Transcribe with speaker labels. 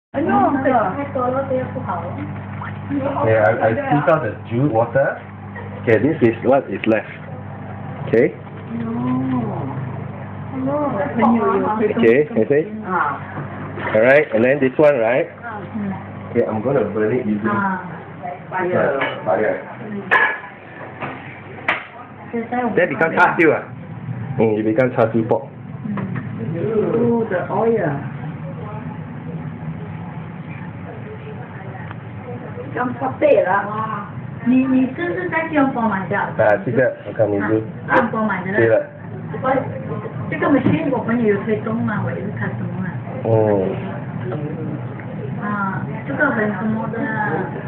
Speaker 1: 哎呦，太多了，这样不好。
Speaker 2: Okay, I squeeze out the juice water. Okay, this is what is left. Okay. Okay, you see? Alright, and then this one, right? Okay, I'm gonna burn it using fire. That become char siu ah? It become char siu pork.
Speaker 1: Oh, the oil. 刚发背了哇！你这是在吉隆坡买的？
Speaker 2: 这个我看你是。
Speaker 1: 吉隆坡买的。
Speaker 2: 对了。
Speaker 1: 这个 machine 我们也有推动嘛，我也是看什么啊？这个很什么的。